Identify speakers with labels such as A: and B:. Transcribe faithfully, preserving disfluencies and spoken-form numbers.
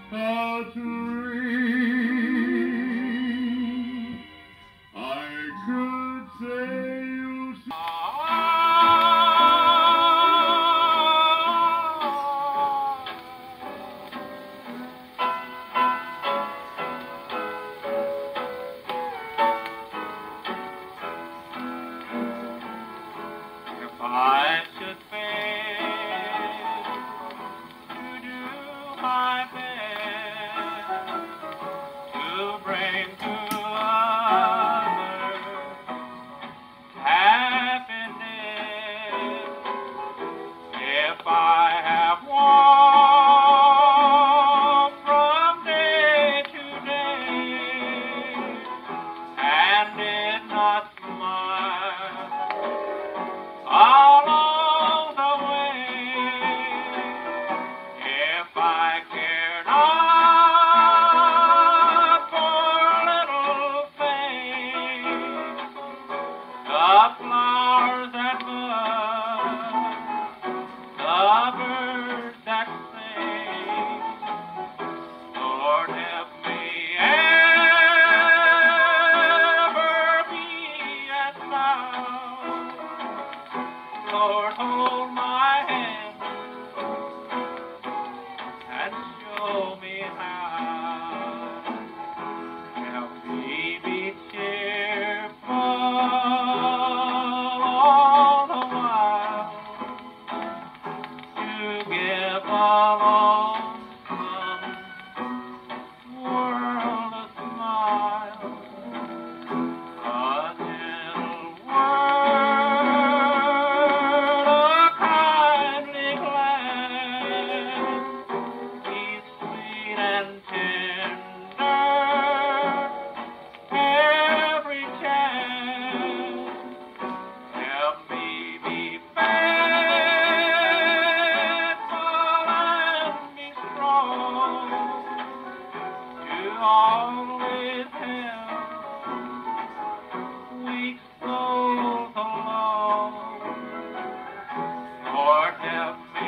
A: a dream. I could say you if I should fail to do my best to bring to others happiness, if I have walked from day to day and did not smile along the way, if I care not for little things, the flowers that bud, the birds that sing, Lord help me ever be as thou. Lord, hold my hand and show me how. Help me be cheerful all the while, to give a lonesome world a smile, a little word, a kindly glance, be sweet and tender every chance. Help me be faithful and be strong, to always help weak souls along. Lord, help me